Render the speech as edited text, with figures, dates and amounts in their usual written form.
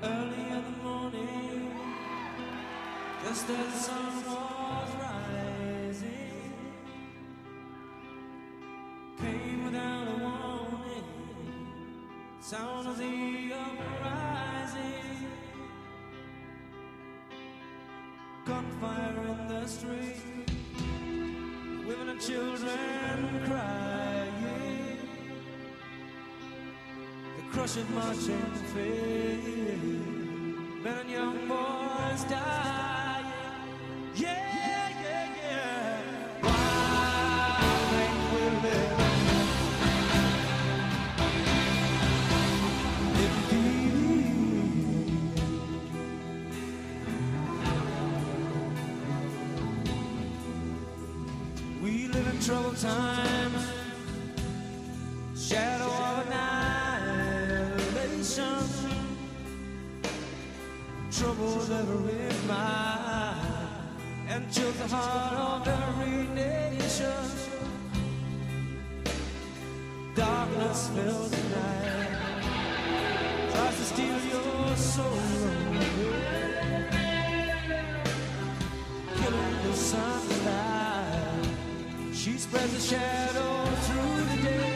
early in the morning, just as the sun was rising, came without a warning, sound of the uprising, gunfire in the street, women and children crying, the crushing marching feet, men and young boys dying. Yeah, yeah, yeah. Why ain't we living in peace? We live in troubled times, shadow of annihilation, troubles every mind, and chills the heart of every nation. Darkness fills the night, tries to steal your soul away, killing the sunlight. She spreads a shadow through the day.